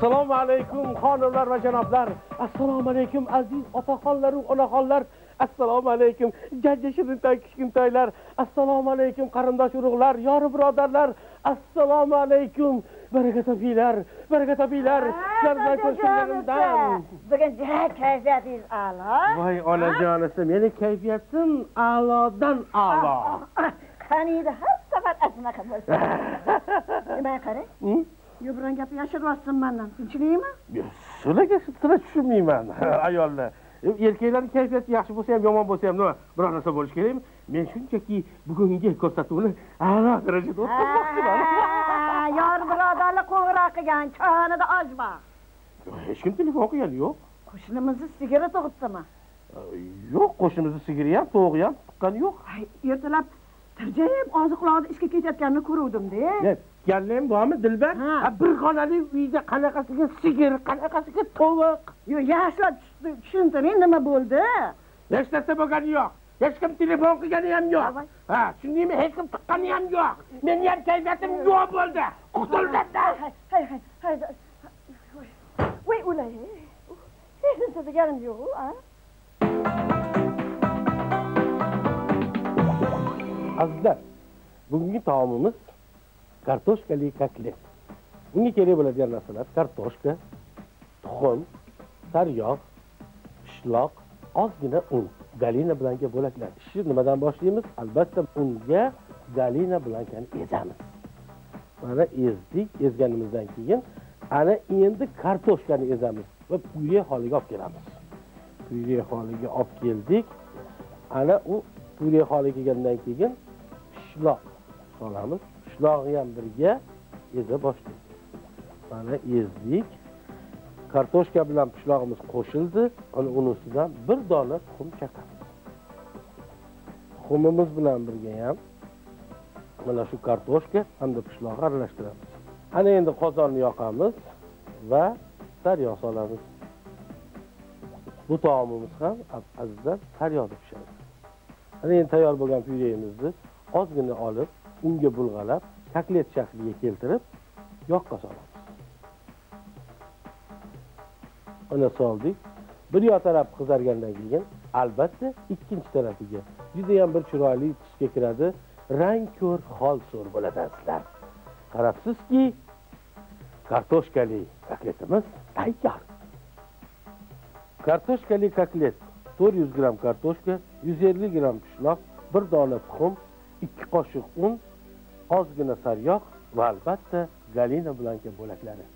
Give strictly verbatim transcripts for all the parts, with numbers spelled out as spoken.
Assalomu alaykum xonimlar va janoblar. Assalomu alaykum aziz otaxonlar va onaxonlar. Assalomu alaykum jajji shirintoy kichkintoylar. Assalomu alaykum qarindosh urug'lar, yori birodarlar. Assalomu alaykum baraka topinglar, baraka topinglar. Sizlar bilan ko'rishganimdan. Bugun juda kayfiyatingiz a'lo. Voy onajonisi, meni kayfiyatim a'lodan a'lo. Qaniydi har safar asmaqa bo'lsa. Nima qarang? Yo, biron gap yashiryapsan mendan. Tinchlikmi? Shularga sira tushunmayman, ayollar. Erkaklarning kayfiyati yaxshi bo'lsa ham, yomon bo'lsa ham, nima biror narsa bo'lish kerakmi? Men shunchaki bugungi ko'rsatuvni a'lo darajada o'tkazmoqchiman. Yor birodarlar qo'ng'iroq qilgan, konida ojma. Hech kim telefon qilgani yo'q. Qo'shnimizni sigiri tug'ibdimi? Yo'q, qo'shnimizni sigiri ham, to'g'i ham tuqqani yo'q. Ertalab tirjayib oziqlarni ishga ketayotganini ko'ruvdim-da. Galim bormi Dilbar? Bir xonali uyda qanaqasiga sigir, qanaqasiga tovuq. Yo, yaxshilab tushuntiring, nima bo'ldi? Hech narsa bo'lgani yo'q. Hech kim telefon qilgani ham yo'q. Ha, shundaymi? Hech kim tuqqani ham yo'q. Meni ham kayfiyatim yo'q bo'ldi. Qutuldim-da. Hay, hay, hay. Voy, ulay. Hech narsa deganim yo'q, a? Azizlar, bugungi taomimiz kartoshkali kotlet. Bunga kerak bo'ladigan narsalar: kartoshka, tuxum, sariyog', pishloq, ozgina un, galina blanka bo'laklar. Ishni nimadan boshlaymiz? Albatta unga galina blankani ezamiz. Mana ezdik, ezganimizdan keyin ana endi kartoshkani ezamiz va pure holiga olib kelamiz. Pure holiga olib keldik. Ana u pure holiga kelgandan keyin pishloq solamiz. Pishloqni ham birga eza boshlaymiz. Mana ezdik. Kartoshka bilan pishlog'imiz qo'shildi. Ana uni ustidan bir dona tuxum chaqamiz. Tuxumimiz bilan birga ham mana shu kartoshka hamda pishloqni aralashtiramiz. Ana endi qozonni yoqamiz va sariyog' solamiz. Bu taomimiz ham azizlar sariyog'da pishadi. Ana endi tayyor bo'lgan pyuremizni ozgina olib, unga bulg'alab, kotlet shakliga keltirib, yoqqa solamiz. Ana soldik. Bir yoq taraf qizargandan keyin albatta ikkinchi tarafiga juda ham bir chiroyli tusga kiradi, rang ko'r xol so'r bo'ladi azizlar. Qarabsizki, kartoshkali kotletimiz tayyor. Kartoshkali kotlet to'rt yuz gramm kartoshka, yuz ellik gramm pishloq, bir dona tuxum, ikki qoshiq un, ozgina sariyog' va albatta galina blanka bo'laklari.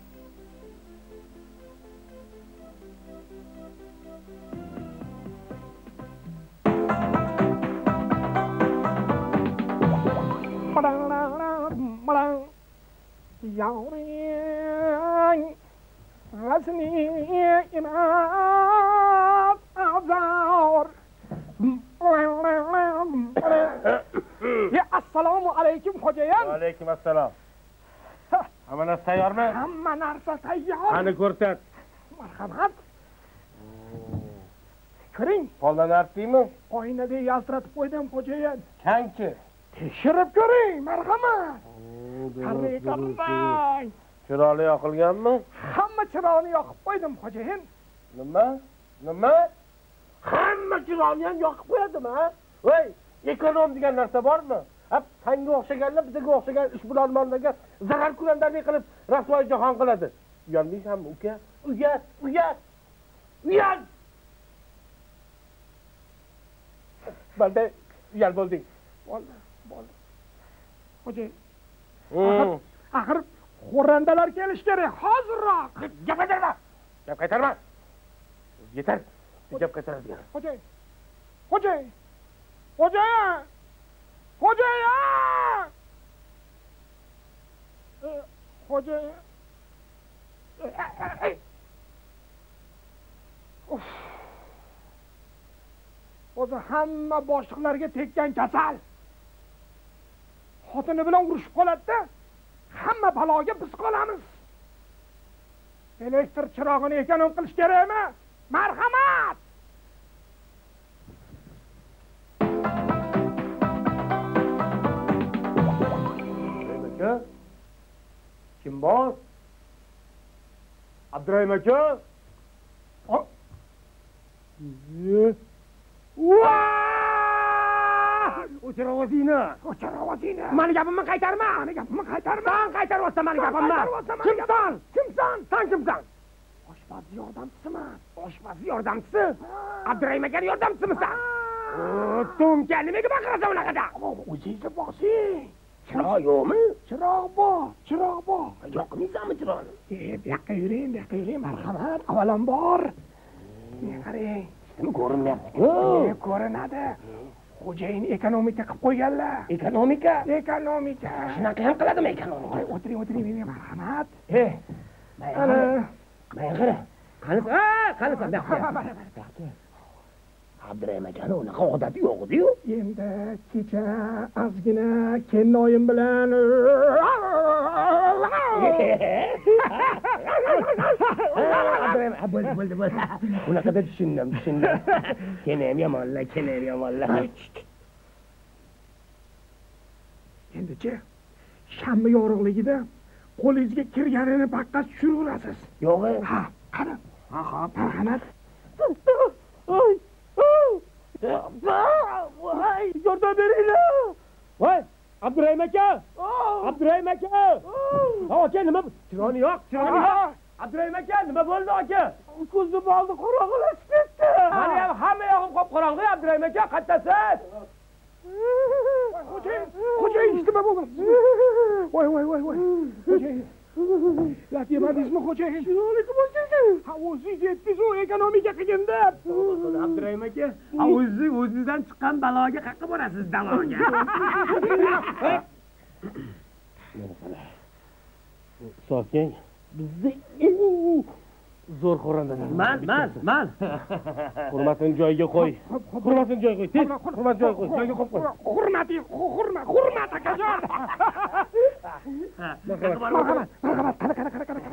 Yavring g'azli imat azor. Ya, assalomu alaykum xo'jayin. Va alaykum assalom. Hamma narsa tayyormi? Hamma narsa tayyor. Qani ko'rsat. Marhamat. Ko'ring. Qo'ldan artdingmi? Oynada yaltiratib qo'ydim xo'jayin. Qancha? Tekshirib ko'ring, marhamat. Qanday qarang. Chiroyli yoqilganmi? Hamma chiroyni yoqib qo'ydim xo'jayin. Nima? Nima? Hamma chiroyni ham yoqib qo'yadimi, ha? Voy, ekonom degan narsa bormi? Hap, senga o'xshaganlar, bizga o'xshagan ishbilarmonlarga zarar ko'rganlarni qilib rasvoy jahon qiladi. Uyalmaysanmi, uka? Uyat, uyat. Uyat. Balda uyal bo'lding. Bo'ldi, bo'ldi. Xo'jayin. Axir xo'randalar kelish kerak, hozirroq. Gap qaytarma. Gap qaytarma. Yetar. Gap qaytaradigan. Xo'jayin. Xo'jayin. Xo'jayin. Xo'jayin. Xo'jayin. O'zi hamma boshliqlarga tekkan kasal. Xotini bilan urushib qoladi-da, hamma baloga biz qolamiz. Elektr chirog'ini ekonom qilish kerakmi? Marhamat! Aka, kim bor? Abdurahim aka. O'chir ovozingni. O'chir ovozingni. Mani gapimni qaytarma. Mani gapimni qaytarma. Sen qaytaryapsan mani gapimni. Kimsan? Kimsan? Sen kimsan? Oshpaz yordamchisiman. Oshpaz yordamchisi? Abdurahim akaning yordamchisimisan? To'mka nimaga baqirasan unaqada? O'zingizni boqsing. Chiroq yo'qmi? Chiroq bor, chiroq bor. Yoqmaysanmi chiroqni? E, bu yoqqa yuring, bu yoqqa yuring. Marhamat, avvalambor. Men qarang. Nima ko'rinmayapti-ku? Ne ko'rinadi? Xo'jayin ekonomika qilib qo'yganlar. Ekonomika? Ekonomika. Shunaqa ham qiladimi ekonomika? O'tiring, o'tiring, menga marhamat. E, mana men qara. Qani, ha, qani, bu yoqqa. Abdurahim akani unaqa odati yo'q edi-yu. Endi kecha ozgina kelinoyim bilan Abdurahim, bo'ldi, bo'ldi, bo'ldi. Unaqada tushundim, tushundim. Kenayam yomonlar, kenayam yomonlar. Endi-chi, shanba yorug'ligida qo'lingizga kirganini paqqa tushiraverasiz. Yo'q-e? Ha, qani. Ha, ha, marhamat. Oy! Voy, yordam beringlar. Voy, Abdurahim aka. Abdurahim aka. Aka nima? Chiroqni yo'q, chiroqni yo'q. Abdurahim aka, nima bo'ldi aka? Ko'zim oldi qorong'ilashib ketdi. Mana ham hamma yog'im qop-qorong'i, Abdurahim aka, qattasiz. Xo'jayin, xo'jayin nima bo'ldi? Voy, voy, voy, voy. Xo'jayin. Lat yemadingizmi xo'jayin? Chiroqni bo'ldingiz. Ha, o'zingiz yetdingiz u ekonomika qilganda. Abdurahim aka, ha o'zingiz o'zingizdan chiqqan baloga qaqqa borasiz daloga. Soking. Bizni eng zo'r xo'randalar. Man, man, man. Hurmatini joyiga qo'y. Hurmatini joyiga qo'y. Tez, hurmatini joyiga qo'y. Joyiga qo'yib qo'y. Hurmat, hurmat, hurmat akajon. Marhamat, marhamat, qara, qara, qara, qara.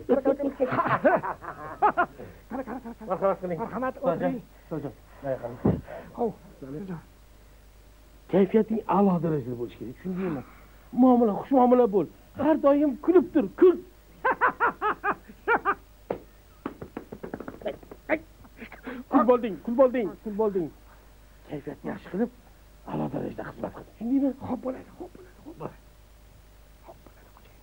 Qara, qara, qara. Marhamat qiling. Marhamat, o'zing. So'jon. Hov, kayfiyating a'lo darajada bo'lishi kerak, tushundingmi? Muomala, xushmuomala bo'l. Har doim kulib tur, kul. Kul bo'lding, kul bo'lding, kul bo'lding. Kayfiyatni yaxshi qilib, a'lo darajada xizmat qil. Tushundingmi? Xo'p bo'ladi, xo'p bo'ladi, xo'p bo'ladi. Xo'p bo'ladi, xo'jayin.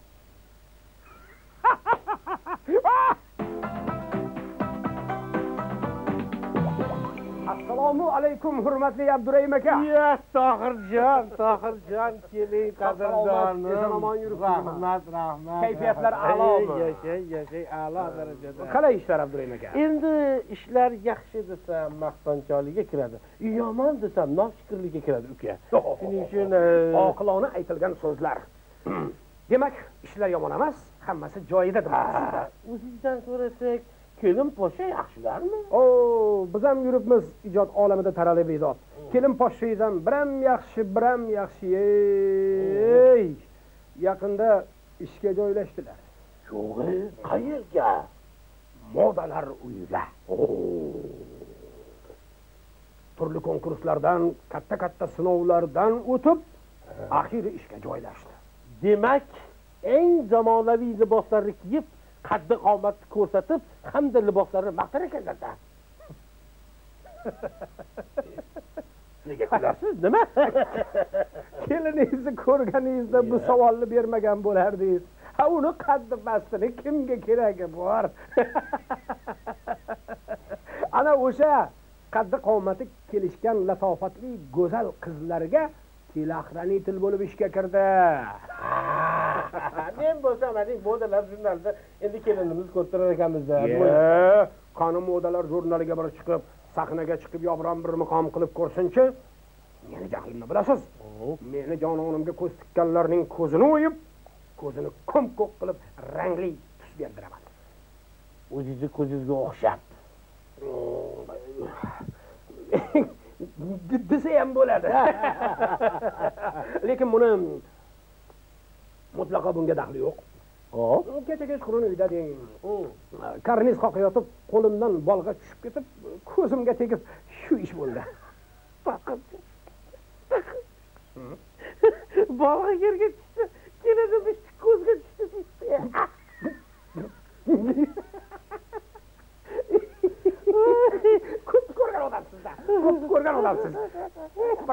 Assalomu alaykum, hurmatli Abdurahim aka. Ya, Tohirjon, Tohirjon, keling qadrdonim. Omon yuribsizmi? Rahmat, rahmat. Kayfiyatlar a'lomi? Yashay, yashay, a'lo darajada. Qalay ishlar Abdurahim aka? Endi ishlar yaxshi desam maqtanchoqlikka kiradi, yomon desam noshukrlikka kiradi uka. Shuning uchun oqilona aytilgan so'zlar. Demak, ishlar yomon emas, hammasi joyida demoqchisiz. O'zingizdan so'rasak, kelin poshsha yaxshilarmi? Oo, biz ham yuribmiz ijod olamida taralib bedod. Kelin poshshangiz ham biram yaxshi, biram yaxshi. Ey! Yaqinda ishga joylashdilar. Yo'q, qayerga? Modalar uyiga. Turli konkurslardan, katta-katta sinovlardan o'tib, oxiri ishga joylashdi. Demak, eng zamonaviy liboslarni kiyib, qaddi qomatni ko'rsatib, hamda liboslarni maqtar ekanlar-da. Nega kulasiz, nima? Keliningizni ko'rganingizda bu savolni bermagan bo'lardingiz. Ha, uni qaddi pastini kimga keragi bor? Ana o'sha qaddi qomati kelishgan latofatli go'zal qizlarga Tilahraniytil bo'lib ishga kirdi. Men bo'lsam, ading modalar jurnalida endi kelinimiz ko'rtirar ekanmiz-da. Qani modalar jurnaliga bir chiqib, sahnaga chiqib yo'g'ron bir muqom qilib ko'rsin-chi. Meni jahlimni bilasiz? Meni jononimga ko'z tikkanlarning ko'zini o'yib, ko'zini ko'm-ko'k qilib rangli tus berdiraman. O'zingizni ko'zingizga o'xshab. desa ham bo'ladi. Lekin buni mutlaqo bunga daxli yo'q. Hop, kecha kechqurun uyda deng. Karniz qoqayotib, qo'limdan bolg'a tushib ketib, ko'zimga tegib, shu ish bo'ldi. Faqat bolg'a yerga tushdi, kelinimiz ko'zga tushdi.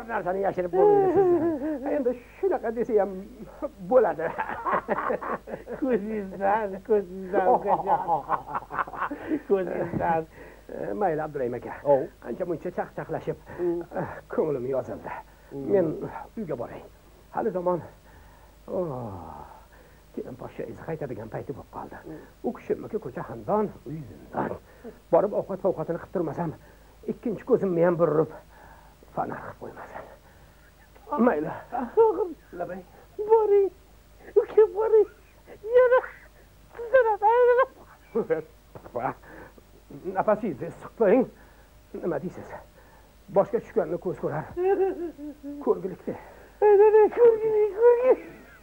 bir narsani yashirib bo'lmaydi sizdan. Endi shunaqa desa ham bo'ladi. Ko'zingizdan, ko'zingizdan ukajon. Ko'zingizdan. Mayli Abdurahim aka. Ancha muncha chaqchaqlashib ko'nglim yozildi. Men uyga boray. Hali zamon kelin poshsha izi qaytadigan payti bo'lib qoldi. U kishimniki ko'cha xandon, uy zindon. Borib ovqat ovqatini qilib turmasam, ikkinchi ko'zimni ham burib fanar qilib qo'ymasin. Mayli. Labay. Boring. Uka boring. Yana sizdan ayrilib. Nafasingizni siqmang. Nima deysiz? Boshqa tushganni ko'z ko'rar. Ko'rgilikda. Ana ko'rgilik, ko'rgilik.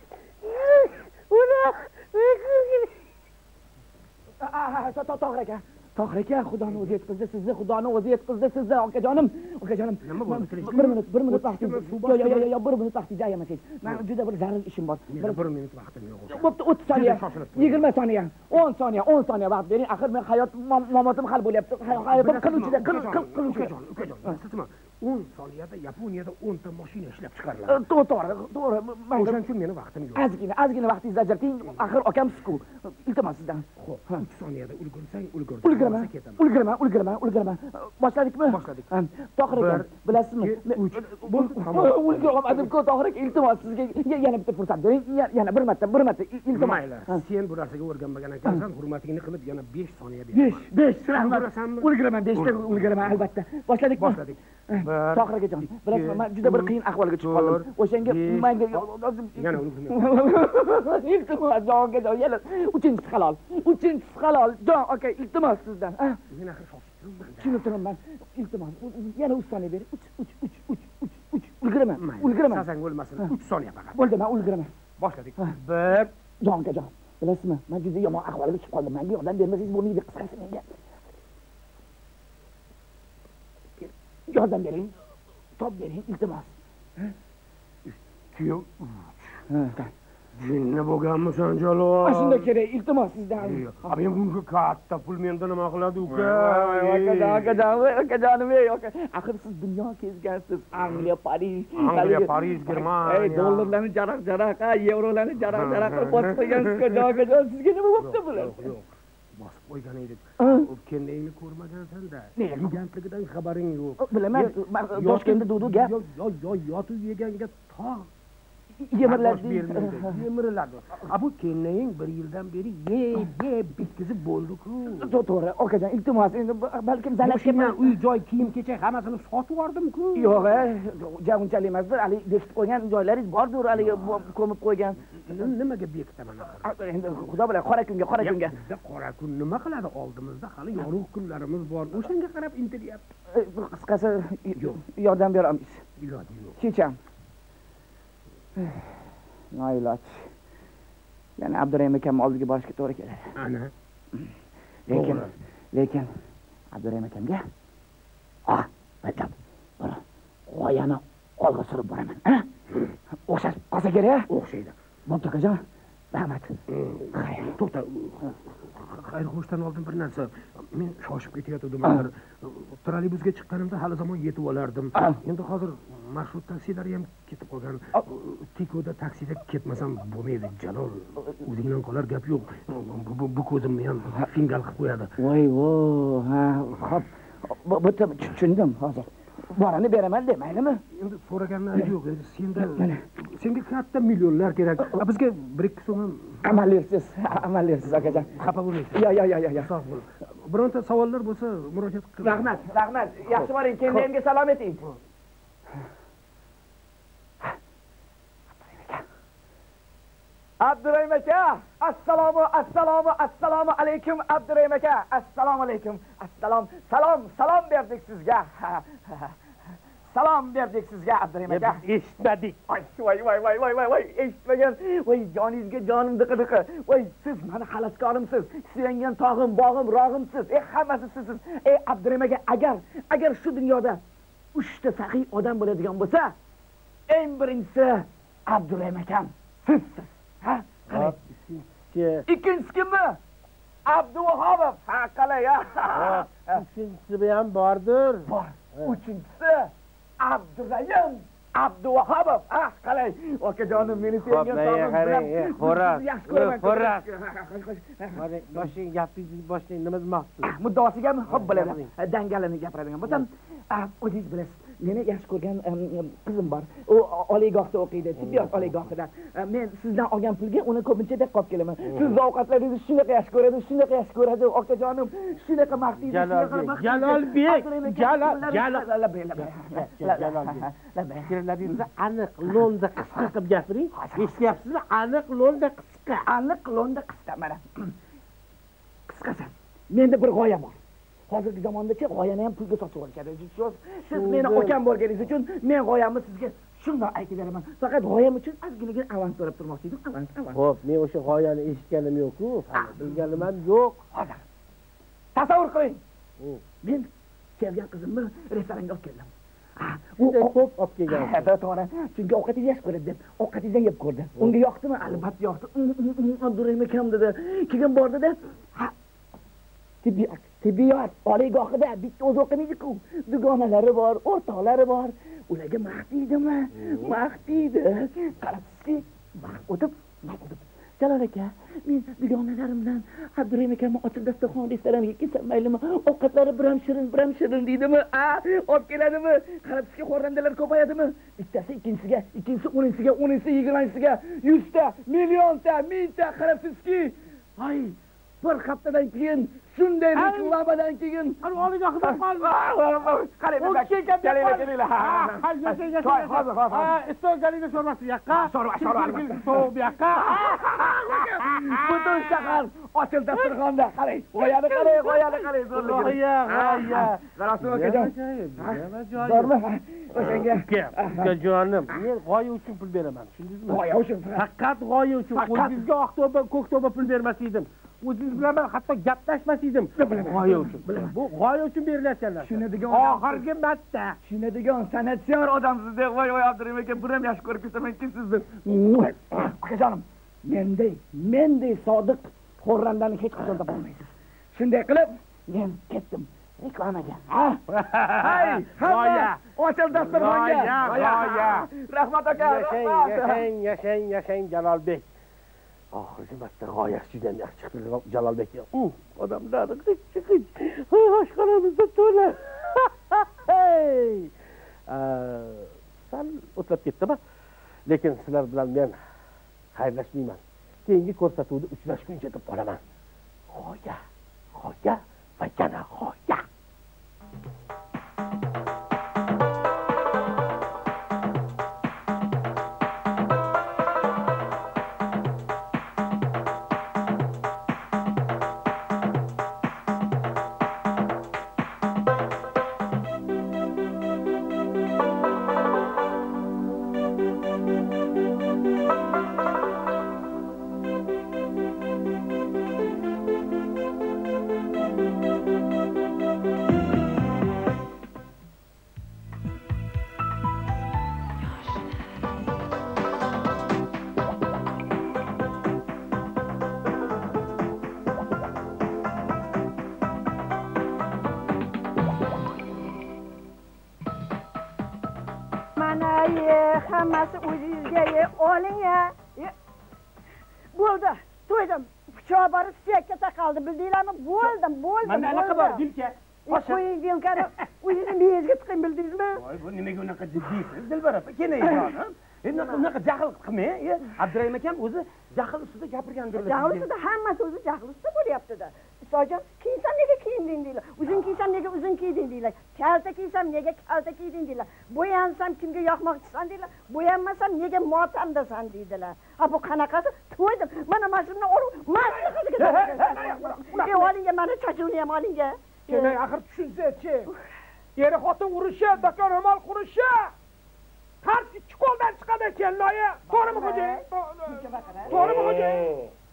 Una, ko'rgilik. Ah, Tohir aka. Tohir aka, Xudoni o'zi yetkazdi sizni, Xudoni o'zi yetkazdi sizni, okajonim. Okajonim. Nima bo'ldi? Bir minut, bir minut vaqtingiz. Yo'q, yo'q, yo'q, yo'q, bir minut vaqtingiz ayamasangiz. Men juda bir zarur ishim bor. Bir minut vaqtim yo'q. Bo'pti, o'ttiz soniya, yigirma soniya, o'n soniya, o'n soniya vaqt bering. Axir men hayot mamotim hal bo'lyapti. Hayotim qiluvchida, qiluvchida. Ukajon, sizmi? o'n soniyada Yaponiyada o'n ta mashina ishlab chiqariladi. To'g'ri, to'g'ri. O'shaning uchun meni vaqtim yo'q. Ozgina, ozgina vaqtingizni ajrating. Axir akam sizku. Iltimos sizdan. Xo'p, uch soniyada ulgursang, ulgurdim. Ulguraman, ulguraman, ulguraman, ulguraman. Boshladikmi? Boshladik. Tohir aka, bilasizmi? uch. Bo'ldi, tamom. Ulgurmadim-ku, Tohir aka, iltimos sizga yana bitta fursat bering. Yana bir marta, bir marta iltimos. Mayli. Sen bu narsaga o'rganmagan ekansan, hurmatingni qilib yana besh soniya ber. besh, besh. Ulgurasanmi? Ulguraman, beshta ulguraman albatta. Boshladikmi? Boshladik. Tohir akajon, bilasizmi, men juda bir qiyin ahvolga tushib qoldim. O'shanga menga yana ulgurmayman. Iltimos, jon akajon, yana uchinchisi halol. Uchinchisi halol. Jon aka, iltimos sizdan. Men axir shoshib turibman. Tushunib turibman. Iltimos, yana uch soniya bering. uch, uch, uch, uch, uch, uch. Ulguraman, ulguraman. Sasang bo'lmasin, uch soniya faqat. Bo'ldi, men ulguraman. Boshladik. bir. Jon akajon, bilasizmi, men juda yomon ahvolga tushib qoldim. Menga yordam bermasangiz bo'lmaydi, qisqasi menga. Yordam bering. Top bering, iltimos. ikki, uch. Jinni bo'lganmisan, Jalol? Mana shunda kerak, iltimos sizdan. Men bunga katta pul menda nima qiladi, uka? Akajon, akajon, akajonim, aka. Axir siz dunyo kezgansiz. Angliya, Parij, Angliya, Parij, Germaniya. Ey, dollarlarni jaraq-jaraq, yevrolarni jaraq-jaraq qilib bosib qo'ygansiz, akajon. Sizga nima bo'pti bular? Yo'q. Bosib qo'ygan edik. O'tganingni ko'rmagansan-da. Yeganligidan xabaring yo'q. Bilaman, Toshkentda duvdu gap. Yo'q, yo'q, yo'q, yotib yeganga tog' yemiriladi. Yemiriladi. A bu keling bir yildan beri ye, ye bitkizib bo'ldi-ku. To'g'ri, okajon, iltimos, endi balkim zalatga men uy, joy, kiyim-kechak hammasini sotib yubordim-ku. Yo'q, ja unchalik emas, hali bekitib qo'ygan joylaringiz bordir, hali ko'mib qo'ygan. Nimaga bekitaman axir? Endi xudo bilan qora kunga, qora kunga. Bizda qora kun nima qiladi? Oldimizda hali yorug' kunlarimiz bor. O'shanga qarab intilyapti. Qisqasi, yordam beramiz. Iloji yo'q. Kecham. Noiloj. Yana Abdurahim akam oldiga borishga to'g'ri keladi. Ana. Lekin, lekin Abdurahim akamga ah, aytib, bora, g'oyani olg'a surib boraman, ha? O'xshab qolsa kerak, o'xshaydi. Bo'pti akajon. Rahmat. Xayr, to'xta. Xayr, xo'shdan oldin bir narsa. Men shoshib ketayotgandim. Trolleybusga chiqqanimda hali zamon yetib olardim. Endi hozir marshrut taksilari ham ketib qolgan. Tikoda taksida ketmasam bo'lmaydi, Jalol. O'zingdan qolar gap yo'q. Bu ko'zimni ham fingal qilib qo'yadi. Voy, voy, ha, xo'p. Bitta tushundim hozir. Borini beraman demaydimi? Endi so'raganlar yo'q. Endi senda senga katta millionlar kerak. Bizga bir ikki so'm ham amallaysiz, amallaysiz akajon. Xafa bo'lmaysiz. Yo, yo, yo, yo. Sog' bo'l. Bironta savollar bo'lsa, murojaat qil. Rahmat, rahmat. Yaxshi boring, kendayimga salom eting. Abdurahim aka, assalomu, assalomu, assalomu alaykum Abdurahim aka. Assalomu alaykum. Assalom, salom, salom berdik sizga. Salom berdik sizga Abdurahim aka. Eshitmadik. Voy, voy, voy, voy, voy, voy, eshitmagan. Voy, joningizga jonim diqi-diqi. Voy, siz meni xaloskorimsiz. Suyangan tog'im, bog'im, rog'imsiz. Ey, hammasi sizsiz. Ey, Abdurahim aka, agar agar shu dunyoda uchta saxiy odam bo'ladigan bo'lsa, eng birinchisi Abdurahim akam sizsiz. Ha? Qalay? Ikkinchisi kimmi? Abduvahobov. Ha, qalay, ha? Uchinchisi ham bordir. Bor. Uchinchisi Abdurahim. Abduvahobov. Ah, qalay? Okajonim, meni sevgan tog'im bilan. Xo'rak. Yaxshi ko'raman. Xo'rak. Mana boshing gapingizni boshlang, nima demoqchisiz? Muddaosigami? Xo'p, bo'ladi. Dangalini gapiradigan bo'lsam, o'zingiz bilasiz, meni yaxshi ko'rgan qizim bor. U oliygohda o'qiydi, tibbiyot oliygohida. Men sizdan olgan pulga uni ko'pincha deb qolib kelaman. Siz ovqatlaringizni shunaqa yaxshi ko'radi, shunaqa yaxshi ko'radi, okajonim, shunaqa maqtaydi. Jalolbek, Jalolbek, Jalol, Jalol, Jalolbek. Fikrlaringizni aniq lo'nda qisqa qilib gapiring. Eshityapsizmi? Aniq lo'nda qisqa. Aniq lo'nda qisqa mana. Qisqasi. Menda bir g'oya bor. Hozirgi zamondacha g'oyani ham pulga sotib olishadi. Siz meni akam bo'lganingiz uchun men g'oyamni sizga shundoq aytib beraman. Faqat g'oyam uchun ozgina avans to'lab turmoqchi edim. Avans, avans. Xo'p, men o'sha g'oyani eshitganim yo'q-ku, bilganim ham yo'q. Hozir. Tasavvur qiling. Men sevgan qizimni restoranga olib keldim. U ko'p olib kelgansiz. Ha, to'g'ri. Chunki ovqatingizni yaxshi ko'radi deb, ovqatingizni yeb ko'rdi. Unga yoqdimi? Albatta yoqdi. Abdurahim akam dedi. Keyin bordida, ha, tibbiyot, tibbiyot oliygohida bitta o'zi o'qimaydi-ku. Dugonalari bor, o'rtoqlari bor. Ularga maqtaydimi? Maqtaydi. Qarabsizki, vaqt o'tib, vaqt o'tib. Jalol aka, men dugonalarim bilan Abdurahim akamni ochiq dasturxon restoraniga kelsam maylimi? Ovqatlari biram shirin, biram shirin deydimi? A, olib keladimi? Qarabsizki, xo'randalar ko'payadimi? Bittasi ikkinchisiga, ikkinchisi o'ninchisiga, o'ninchisi yigirmanchisiga, yuzta, millionta, mingta qarabsizki. Ay, bir haftadan keyin shunday reklamadan keyin oliygohida qoldi. Qarang, kelinglar, kelinglar. Ha, hozir, hozir. Ha, istogalida sho'rvasi bu yoqqa. Sho'rva, sho'rva albatta. So'v bu yoqqa. Butun shahar ochil dasturxonda. Qarang, g'oyani qarang, g'oyani qarang. G'oya, g'oya. Qarasizmi akajon? Bormi? O'shanga. Akajonim, men g'oya uchun pul beraman, tushundingizmi? G'oya uchun. Faqat g'oya uchun. O'zingizga oqto'ba, ko'kto'ba pul bermas edim. O'zingiz bilan men hatto gaplashmas edim. G'oya uchun. Bu g'oya uchun berilayotgan narsa. Tushunadigan oxirgi marta. Tushunadigan san'atyor odamsiz deb, voy voy Abdurahim aka, bir ham yaxshi ko'rib ketaman kimsiz deb. Akajonim, menday, menday sodiq xo'randani hech qachon topolmaysiz. Shunday qilib, men ketdim. Reklamaga. Ha? Hay, g'oya. Ochil dasturxonga. G'oya. Rahmat aka. Yashang, yashang, yashang, yashang Jalolbek. Oxirgi marta g'oyasi juda yaxshi chiqdi Jalolbek. Odamlar chiqib, oshxonamizda to'la. Hey! Sal o'tlab ketdimi? Lekin sizlar bilan men xayrlashmayman. Keyingi ko'rsatuvda uchrashguncha deb qolaman. G'oya, g'oya va yana g'oya. Hammasi o'zingizga oling ya. Bo'ldi, to'ydim. Pichoq borib suyakka taqaldi, bildinglarmi? Bo'ldim, bo'ldim. Mana anaqa bor, Dilka. Qo'ying Dilkani, o'zingizni miyangizga tiqing, bildingizmi? Voy, bu nimaga unaqa jiddiysiz, Dilbar opa? Keling, endi unaqa jahl qilmang. Abdurahim akam o'zi jahl ustida gapirgandir. Jahl ustida hammasi o'zi jahl ustida bo'lyapti-da. Isojon, kiysam nega kiyinding deylar. Uzun kiysam nega uzun kiyding deylar. Kalta kiysam nega kalta kiyding deylar. Bo'yansam kimga yoqmoqchisan deylar. Bo'yanmasam nega motamdasan deydilar. Ha bu qanaqasi? To'ydim. Mana mashinani olib, mashina qiziga. Ey olinga mana chachuvni ham olinga. Keling, axir tushunsa-chi. Eri xotin urushi, do'kon ro'mol qurishi. Qarshi ikki qo'ldan chiqadi ekan, loya. To'g'rimi xo'jayin? To'g'rimi xo'jayin?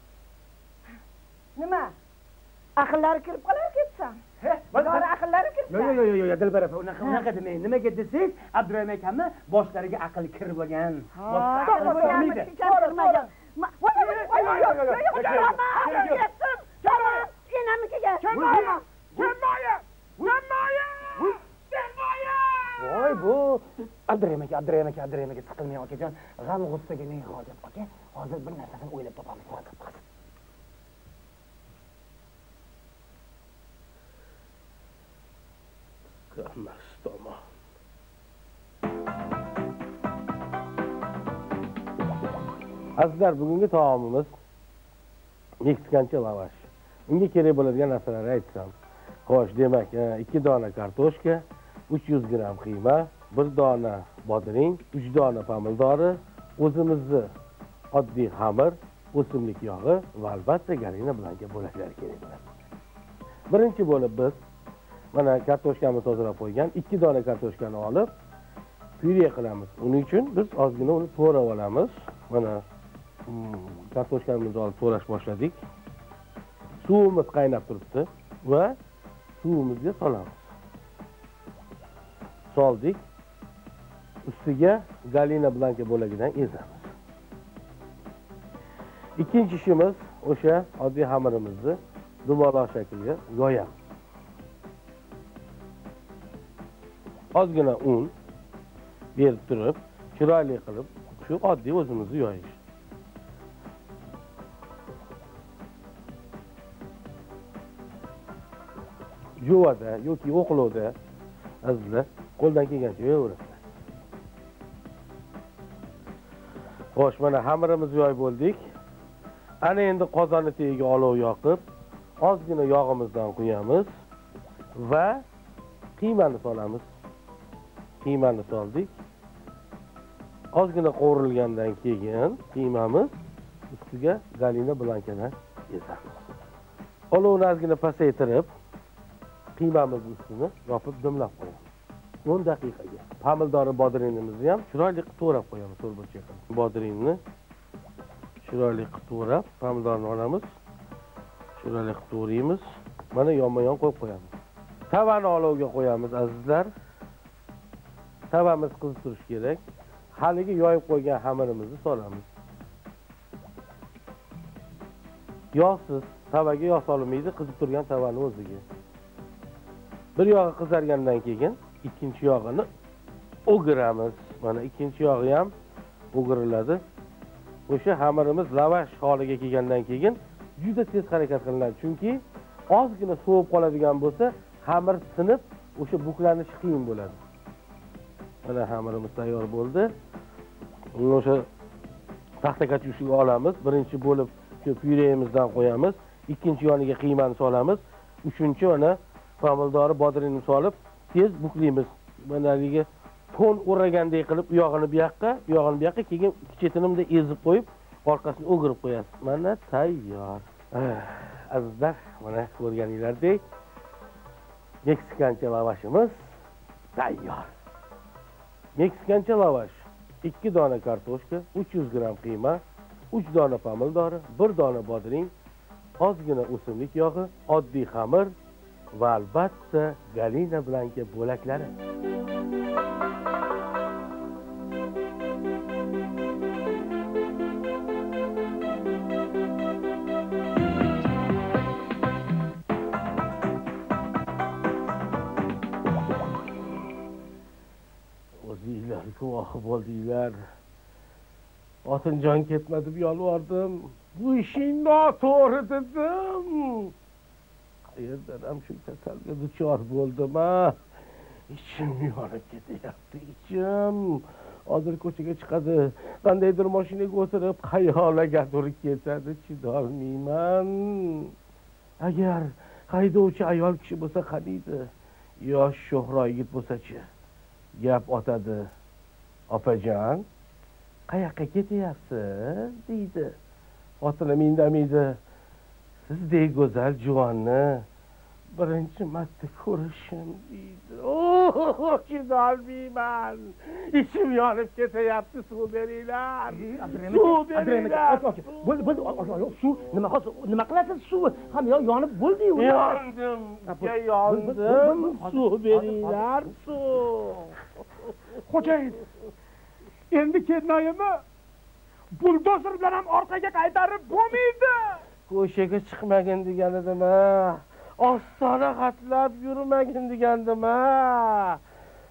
Nima? Aqllari kirib qolar ketsam. Bozor aqllari kirsa. Yo'q, yo'q, yo'q, yo'q, Dilbar opa, unaqa unaqa demang. Nimaga desangiz, Abdurahim akamni boshlariga aql kirib bo'lgan. Boshqa kirmagan. Voy, voy, voy, voy, enamikiga. Kelmoya! Kelmoya! Kelmoya! Voy, bu Abdurahim aka, Abdurahim aka, Abdurahim aka, siqilmang akajon. G'am g'ussaga ne hojat aka? Hozir bir narsani o'ylab topamiz. Hammasi tamom. Azizlar, bugungi taomimiz meksikancha lavash. Unga kerak bo'ladigan narsalarni aytsam. Xo'sh, demak, ikki dona kartoshka, uch yuz gramm qiyma, bir dona bodring, uch dona pomidori, o'zimizni oddiy xamir, o'simlik yog'i va albatta galina blanka bo'laklari kerak bo'ladi. Birinchi bo'lib biz mana kartoshkamizni tozalab qo'ygan ikki dona kartoshkani olib pyure qilamiz. Uning uchun biz ozgina uni to'g'rab olamiz. Mana kartoshkamizni olib to'g'rash boshladik. Suvimiz qaynab turibdi va suvimizga solamiz. Soldik. Ustiga galina blanka bo'lagidan ezamiz. Ikkinchi ishimiz o'sha oddiy xamirimizni dumaloq shaklga yoyamiz. Ozgina un berib turib, chiroyli qilib shu oddiy o'zimizni yoyish. Juvada yoki o'qlovda azizlar qo'ldan kelgancha yoyaverasizlar. Xo'sh, mana xamirimizni yoyib bo'ldik. Ana endi qozonni tagiga olov yoqib, ozgina yog'imizdan quyamiz va qiymani solamiz. Qiymani soldik. Ozgina qovurilgandan keyin qiymamiz ustiga galina blankadan ezamiz. Olovni ozgina pasaytirib, qiymamiz ustini yopib dimlab qo'yamiz. o'n daqiqaga. Pomidori bodringimizni ham chiroyli qilib to'g'rab qo'yamiz, to'rtburchak qilib. Bodringni chiroyli qilib to'g'rab, pomidorni olamiz. Chiroyli qilib to'g'raymiz. Mana yonma-yon qo'yib qo'yamiz. Tavani olovga qo'yamiz azizlar. Tavamiz qizib turishi kerak. Haligi yoyib qo'ygan xamirimizni solamiz. Yog'siz tavaga yog' solinmaydi, qizib turgan tavani o'ziga. Bir yog'i qizargandan keyin ikkinchi yog'ini o'giramiz. Mana ikkinchi yog'i ham o'giriladi. O'sha xamirimiz lavash holiga kelgandan keyin juda tez harakat qilinadi, chunki ozgina sovib qoladigan bo'lsa, xamir sinib, o'sha buklanishi qiyin bo'ladi. Mana xamirimiz tayyor bo'ldi. Uni o'sha taxta katyushiga olamiz. Birinchi bo'lib shu pyuremizdan qo'yamiz, ikkinchi yoniga qiymani solamiz, uchinchi mana pomidori, bodringni solib tez buklaymiz. Mana haligi to'n o'ragandek qilib u yog'ini bu yoqqa, bu yog'ini bu yoqqa, keyin ikki chetini bunday ezib qo'yib, orqasini o'girib qo'yasiz. Mana tayyor. Azizlar, mana ko'rganinglardek meksikancha lavashimiz tayyor. Meksikancha lavash: ikki dona kartoshka, uch yuz gramm qiyma, uch dona pomidori, bir dona bodring, ozgina o'simlik yog'i, oddiy xamir va albatta galina blanka bo'laklari. O'zinglar guvohi bo'ldinglar. Xotinjon ketmadi deb yolvordim. Bu ishing noto'g'ri dedim. Qayerdan ham shu kasalga duchor bo'ldim, ha? Ichim yonib ketyapti, ichim. Hozir ko'chaga chiqadi, qandaydir mashinaga o'tirib, xayolagadir ketadi, chidolmayman. Agar haydovchi ayol kishi bo'lsa qaniydi? Yosh sho'xro yigit bo'lsa-chi? Gap otadi. Opajon, qayoqqa ketyapsiz? deydi. Xotini mendamaydi. Sizdek go'zal juvonni birinchi marta ko'rishim deydi. Oh, chidolmayman. Ichim yonib ketyapti, suv beringlar. Suv beringlar. Bo'ldi, bo'ldi. Suv nima hozir nima qilasiz suv? Ham yonib bo'ldi-yu. Yondim. Yondim. Suv beringlar, suv. Xo'jayin, endi ketmaymi? Buldozer bilan ham orqaga qaytarib bo'lmaydi. Ko'chaga chiqmagin degan edim-a. Ostona xatlab yurmagin degandim-a.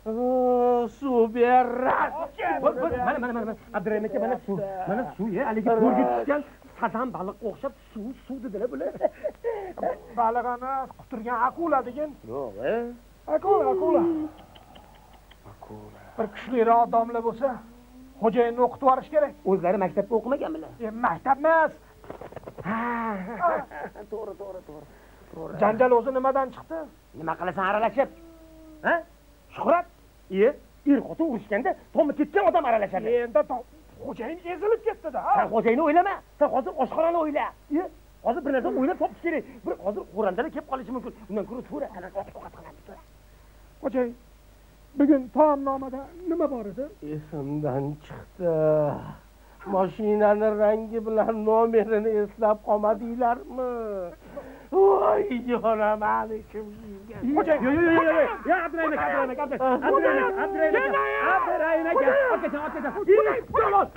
suv ber. Mana mana mana Abdurahim aka mana suv. Mana suv ya, haligi to'rga tushgan sazan baliqqa o'xshab suv suv dedilar bular. Baliq emas, quturgan akula degan. Yo'q, e? Akula, akula. Akula. Bir kuchliroq odamlar bo'lsa, xo'jayinni o'qitib yuborish kerak. O'zlari maktabda o'qimaganmilar? E, maktab emas. Ha, to'g'ri, to'g'ri, to'g'ri. To'g'ri. Janjal o'zi nimadan chiqdi? Nima qilasan aralashib? Ha? Shuhrat? Iye, er xotin urushganda tomi ketgan odam aralashadi. Endi xo'jayin ezilib ketdi-da. Sen xo'jayinni o'ylama. Sen hozir oshxonani o'yla. Iye, hozir bir narsa o'ylab topish kerak. Bir hozir xo'randalar kelib qolishi mumkin. Undan ko'ra to'ra ovqat qilamiz. Xo'jayin, bugun taomnomada nima bor edi? Esimdan chiqdi. Mashinani rangi bilan nomerini eslab qolmadinglarmi? Voy, jonam, alishim yeygan. Xo'jayin, yo yo yo yo. Ya Abdurahim aka, Abdurahim aka, Abdurahim aka, Abdurahim aka. Abdurahim aka, okajon, okajon. Kelol.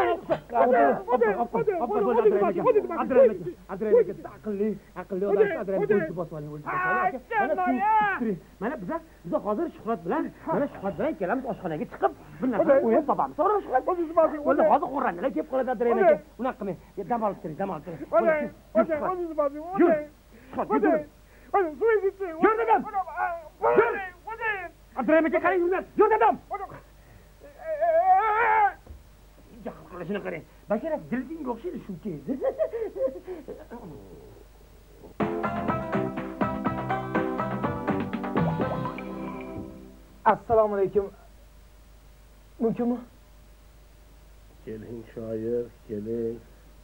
Abdurahim aka, Abdurahim aka, aqlli, aqlli odam, Abdurahim aka bosib oling, o'lib oling. Mana biz biz hozir Shuhrat bilan, mana Shuhrat bilan kelamiz oshxonaga chiqib, bir narsa o'yin topamiz. To'g'rimi Shuhrat? O'zi hozir qo'rrandilar kelib qoladi Abdurahim aka. Unaqa qilmang. Dam olib turing, dam olib turing. Xo'jayin, xo'jayin, o'zingiz boring. Xo'jayin. Xo'jayin. Xo'jayin, suv iching. Yur dedim. Xo'jayin, xo'jayin. Abdurahim aka qarang, yurlar. Yur dedim. Jahl qilishini qarang. Bashara dilding o'xshaydi shuncha. Assalomu alaykum. Mumkinmi? Keling shoir, keling.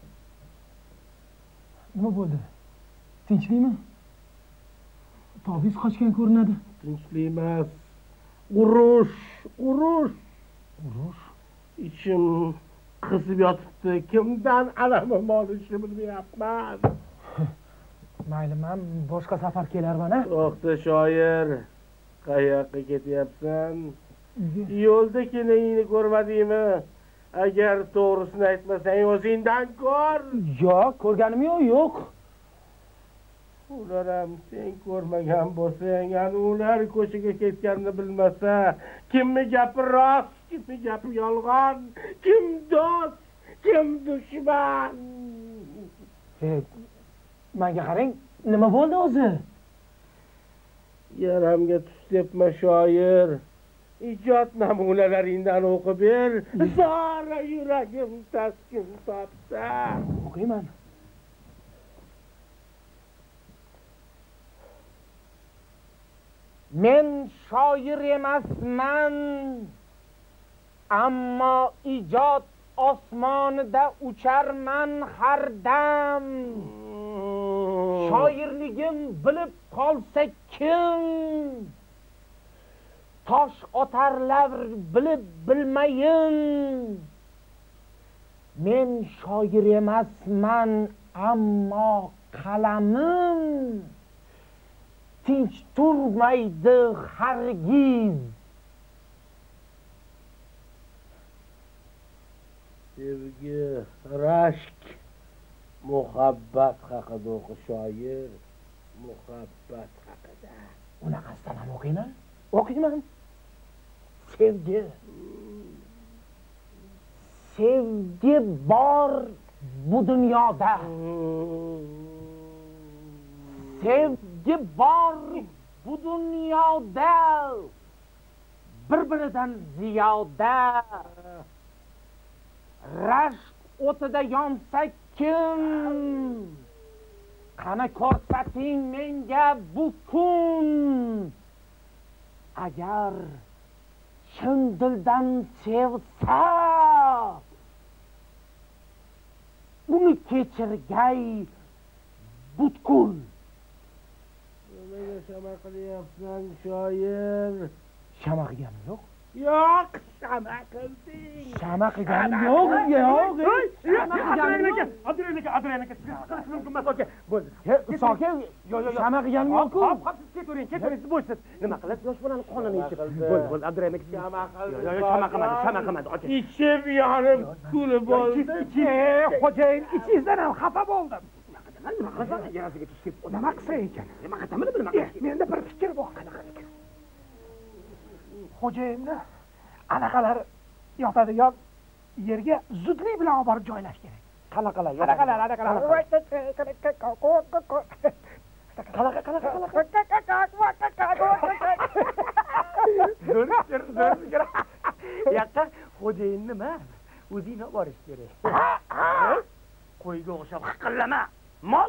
Nima bo'ldi? Tinchlikmi? Tobingiz qochgan ko'rinadi. Tinchlik emas. Urush, urush. Urush? Ichim qizib yotibdi. Kimdan alamim olishni bilmayapman. Mayli, men boshqa safar kelarman, a? To'xta shoir. Qayoqqa ketyapsan? Yo'lda kelingni ko'rmadingmi? Agar to'g'risini aytmasang, o'zingdan ko'r. Yo'q, ko'rganim yo'q, yo'q. Ular ham sen ko'rmagan bo'lsang, ana ular ko'chaga ketganini bilmasa, kimni gapi rost, kimni gapi yolg'on, kim do'st, kim dushman? E, menga qarang, nima bo'ldi o'zi? Yaramga tushibman shoir. Ijod namunalaringdan o'qib ber. Zora yuragim taskin topsa. O'qiyman. Men shoir emasman, ammo ijod osmonida ucharman har dam. Shoirligim bilib qolsa kim? Tosh otarlar bilib bilmayin. Men shoir emasman, ammo qalamim tinch turmaydi hargiz. Sevgi, rashk, muhabbat haqida o'qi shoir. Muhabbat haqida. Unaqasidan ham o'qiyman? O'qiyman. Sevgi. Sevgi bor bu dunyoda. Sevgi bor bu dunyoda. Bir-biridan ziyoda. Rashk o'tida yonsa kim? Qani ko'rsating menga bu kun. Agar chin dildan sevsa, uni kechirgay butkul. Nimaga shama qilyapsan shoir? Shama qilganim yo'q. Yo'q, shama qilding. Shama qilganim yo'q, yo'q. Shama qilganim yo'q. Abdurahim aka, Abdurahim aka, siz qilish mumkin emas aka. Bo'ldi. Sokin. Yo'q, yo'q. Shama qilganim yo'q-ku. Hop, hop, siz ketavering, ketavering, siz bo'shsiz. Nima qilasiz? Yosh bolani qonini ichib. Bo'ldi, bo'ldi. Abdurahim aka, shama qildi. Yo'q, yo'q, shama qilmadi, shama qilmadi aka. Ichib yonib kulib bo'ldi. Xo'jayin, ichingizdan ham xafa bo'ldim. Nima qilsan? Yarasiga tushib. Nima qilsa ekan? Nima qitamini bilmayman. Menda bir fikr bor. Qanaqa fikr? xo'jayinni anaqalar yotadigan yerga zudlik bilan olib borib joylash kerak. Qanaqalar? Anaqalar, anaqalar. Qanaqa, qanaqa, qanaqa? Zo'r fikr, zo'r fikr. Yoqqa xo'jayinni emas, o'zing olib borish kerak. Qo'yga o'xshab hiqillama. Mol.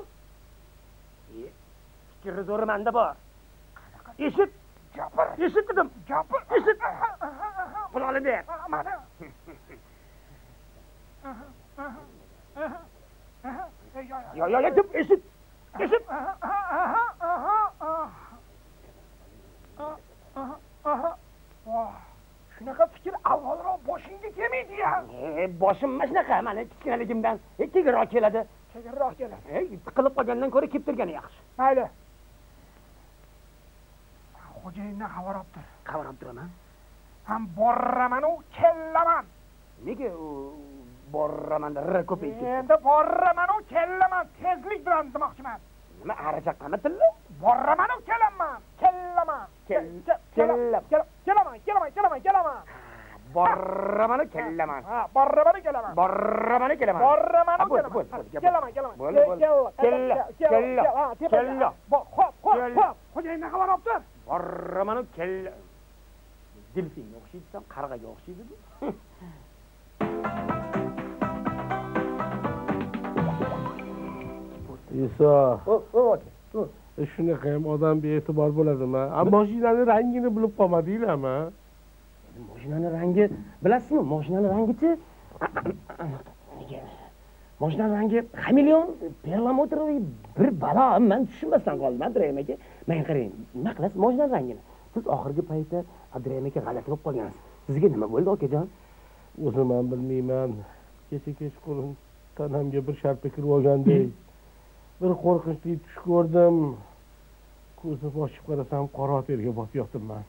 Fikri zo'r menda bor. Eshit. Gapir. Eshit dedim. Gapir. Eshit. Pulni ber. Mana. Yo, yo, yo, deb eshit. Eshit. Shunaqa fikr avvalroq boshingga kelmaydi-ya. E, boshimma shunaqa, mana kichkinaligimdan teginroq keladi. Teginroq keladi. Ey, tiqilib qolgandan ko'ra kelib turgani yaxshi. Mayli. Xo'jayindan xabar olibdir. Xabar olib turaman. Ham boraman-u, kellaman. Nega u boraman r ko'payib ketdi? Endi boraman-u, kellaman, tezlik bilan demoqchiman. Nima arachaqqami tilla? Boraman-u, kelaman, kellaman. Kellaman, kelaman, kelaman, kelaman, kelaman. Boraman-u, kellaman. Ha, boraman-u, kelaman. Boraman-u, kelaman. Boraman-u, kelaman. Kelaman, kelaman. Bo'l, bo'l. Kella, kella, kella. Hop, hop, hop. Xo'jayindan xabar olibdir. Boraman-u, kella. Dilfinga o'xshaysan, qarg'aga o'xshaydi-ku. Iso. O, o, o. Shunaqa ham odam bee'tibor bo'ladimi? Ammo mashinaning rangini bilib qolmadinglarmi? Mashinani rangi bilasizmi? Mashinani rangichi Mashinani rangi xameleon, perlamotroviy bir balo. Men tushunmasdan qoldim, Abdurahim aka. Men qarang, nima qilasiz mashinani rangini? Siz oxirgi paytda Abdurahim aka g'alati bo'lib qolgansiz. Sizga nima bo'ldi, akajon? O'zim ham bilmayman. Kecha kechqurun tanamga bir sharpa kirib olgandek. Bir qo'rqinchli tush ko'rdim. Ko'zim ochib qarasam, qora terga botib yotibman.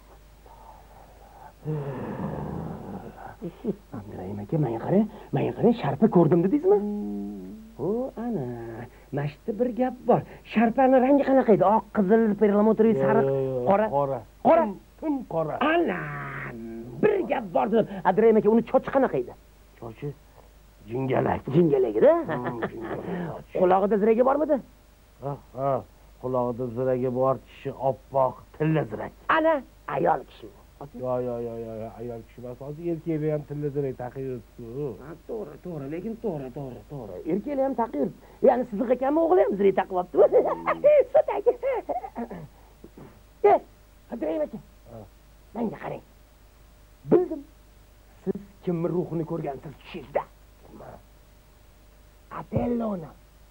Abdurahim aka, menga qarang, menga qarang, sharpa ko'rdim dedingizmi? O, ana, mashta bir gap bor. Sharpaning rangi qanaqa edi? Oq, qizil, perlamotroviy, sariq, qora. Qora. Qora. Tim qora. Ana, bir gap bor dedim. Abdurahim aka, uni chochi qanaqa edi? Chochi jingalak. Jingalak-da? Quloqida ziragi bormidi? Ha, ha. Quloqida ziragi bor, tishi oppoq, tilla zirak. Ana, ayol kishi. Yo, yo, yo, yo, ayol kishi emas. Hozir erkaklar ham tilla zirak taqiyapti-ku. Ha, to'g'ri, to'g'ri, lekin to'g'ri, to'g'ri, to'g'ri. Erkaklar ham taqiyapti. Ya'ni sizni ekanmi, o'g'li ham zirak taqiyapti. Sotaki. Eh, Abdurahim aka. Menga qarang. Bildim. Siz kimning ruhini ko'rgansiz tushingizda? Atellona.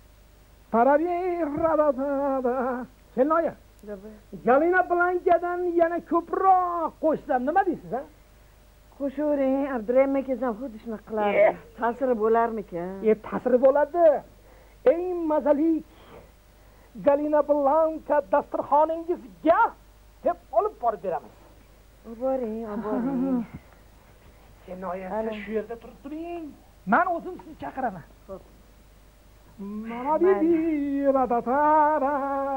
Tarari-radada. Kelnoya. Galina Blankadan yana ko'proq qo'shsam nima deysiz, ha? Qo'shavering, Abdurahim aka ham xuddi shunaqa qilardi. Ta'siri bo'larmikan? E, ta'siri bo'ladi. Eng mazalik Galina Blanka dasturxoningizga deb olib borib beramiz. Oboring, oboring. Kelnoya, siz shu yerda turib turing. Men o'zim sizni chaqiraman. Xo'p. Mana dedi radatara.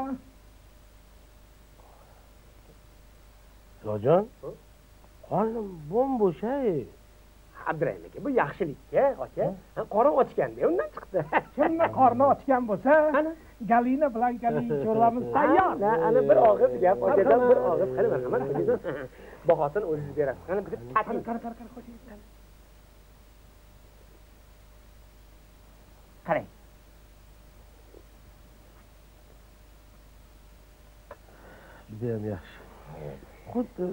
Jojon, qonim bo'm-bo'shay. Abdurahim aka, bu yaxshilikka, aka. Qorin ochganda undan chiqdi. Kimni qorni ochgan bo'lsa, Galina Blankaning sho'rvamiz tayyor. Ana bir og'iz gap, akadan bir og'iz. Qani marhamat, akajon. Bahosini o'zingiz berasiz. Qani bir tating. Qara, qara, qara, qo'ying. Qarang. Juda ham yaxshi. Xuddi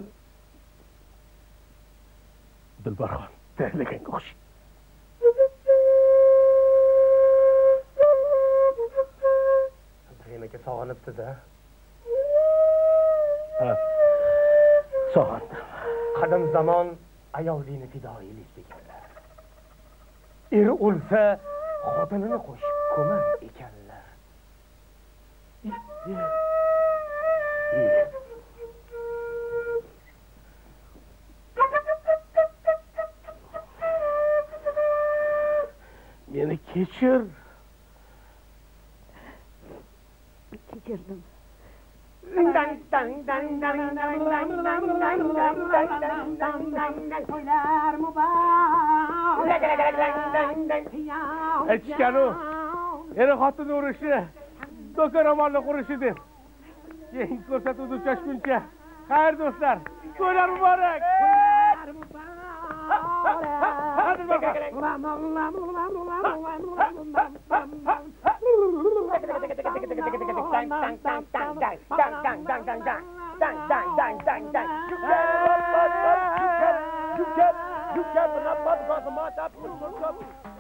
Dilbarxon tayyorlaganga o'xshaydi. Abdurahim aka sog'inibsiz-a? Ha. Sog'indim. Qadim zamon ayolini fidoyilik deganlar. Eri o'lsa, xotinini qo'shib ko'mar ekanlar. Meni kechir. Kechirdim. aytishganu er xotin urushi do'kon ro'molni qurishi deb keyin ko'rsatuvni uchrashguncha xayr do'stlar to'ylar muborak Dang, dang, dang, dang, dang, dang, dang, dang, dang, dang, dang, dang, dang, dang, dang, dang, dang, dang, dang,